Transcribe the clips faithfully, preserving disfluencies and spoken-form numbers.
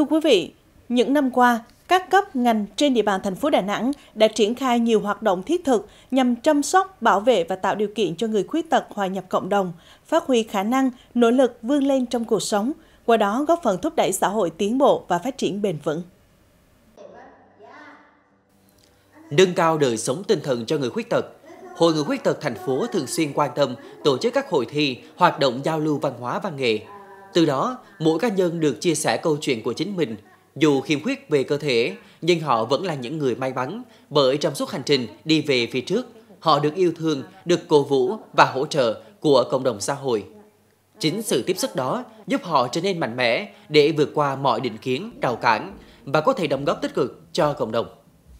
Thưa quý vị, những năm qua, các cấp ngành trên địa bàn thành phố Đà Nẵng đã triển khai nhiều hoạt động thiết thực nhằm chăm sóc, bảo vệ và tạo điều kiện cho người khuyết tật hòa nhập cộng đồng, phát huy khả năng, nỗ lực vươn lên trong cuộc sống, qua đó góp phần thúc đẩy xã hội tiến bộ và phát triển bền vững. Nâng cao đời sống tinh thần cho người khuyết tật. Hội Người Khuyết Tật thành phố thường xuyên quan tâm tổ chức các hội thi, hoạt động giao lưu văn hóa văn nghệ. Từ đó, mỗi cá nhân được chia sẻ câu chuyện của chính mình. Dù khiếm khuyết về cơ thể, nhưng họ vẫn là những người may mắn, bởi trong suốt hành trình đi về phía trước, họ được yêu thương, được cổ vũ và hỗ trợ của cộng đồng xã hội. Chính sự tiếp sức đó giúp họ trở nên mạnh mẽ để vượt qua mọi định kiến, rào cản và có thể đóng góp tích cực cho cộng đồng.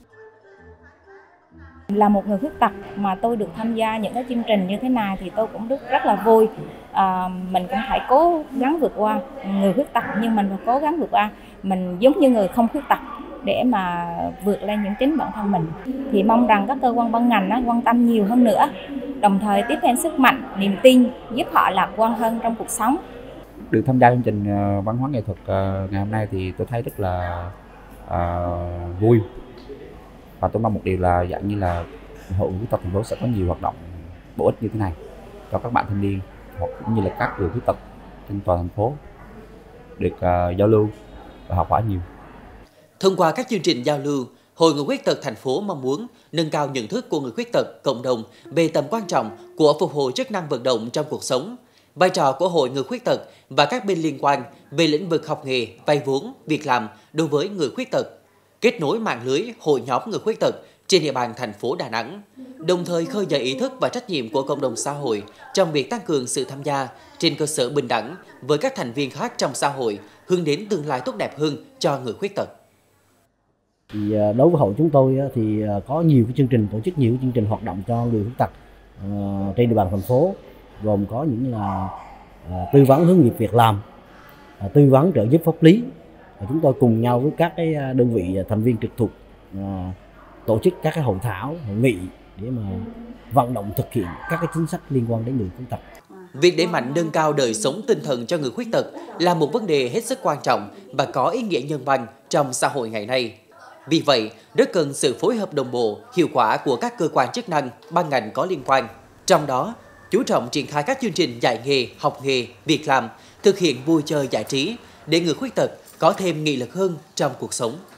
Là một người khuyết tật mà tôi được tham gia những cái chương trình như thế này thì tôi cũng rất rất là vui. À, mình cũng phải cố gắng vượt qua. Người khuyết tật nhưng mình phải cố gắng vượt qua. Mình giống như người không khuyết tật để mà vượt lên những chính bản thân mình. Thì mong rằng các cơ quan ban ngành á, quan tâm nhiều hơn nữa, đồng thời tiếp thêm sức mạnh, niềm tin giúp họ lạc quan hơn trong cuộc sống. Được tham gia chương trình văn hóa nghệ thuật ngày hôm nay thì tôi thấy rất là uh, vui. Và tôi mong một điều là dạng như là Hội Người Khuyết Tật thành phố sẽ có nhiều hoạt động bổ ích như thế này cho các bạn thanh niên hoặc cũng như là các người khuyết tật trên toàn thành phố được uh, giao lưu và học hỏi nhiều. Thông qua các chương trình giao lưu, Hội Người Khuyết Tật thành phố mong muốn nâng cao nhận thức của người khuyết tật cộng đồng về tầm quan trọng của phục hồi chức năng vận động trong cuộc sống, vai trò của Hội Người Khuyết Tật và các bên liên quan về lĩnh vực học nghề, vay vốn, việc làm đối với người khuyết tật, kết nối mạng lưới hội nhóm người khuyết tật trên địa bàn thành phố Đà Nẵng, đồng thời khơi dậy ý thức và trách nhiệm của cộng đồng xã hội trong việc tăng cường sự tham gia trên cơ sở bình đẳng với các thành viên khác trong xã hội, hướng đến tương lai tốt đẹp hơn cho người khuyết tật. Thì đối với hội chúng tôi thì có nhiều cái chương trình, tổ chức nhiều chương trình hoạt động cho người khuyết tật uh, trên địa bàn thành phố, gồm có những là uh, tư vấn hướng nghiệp việc làm, uh, tư vấn trợ giúp pháp lý. Chúng tôi cùng nhau với các cái đơn vị thành viên trực thuộc uh, tổ chức các cái hội thảo, hội nghị để mà vận động thực hiện các cái chính sách liên quan đến người khuyết tật. Việc đẩy mạnh nâng cao đời sống tinh thần cho người khuyết tật là một vấn đề hết sức quan trọng và có ý nghĩa nhân văn trong xã hội ngày nay. Vì vậy, rất cần sự phối hợp đồng bộ, hiệu quả của các cơ quan chức năng, ban ngành có liên quan. Trong đó, chú trọng triển khai các chương trình dạy nghề, học nghề, việc làm, thực hiện vui chơi giải trí để người khuyết tật có thêm nghị lực hơn trong cuộc sống.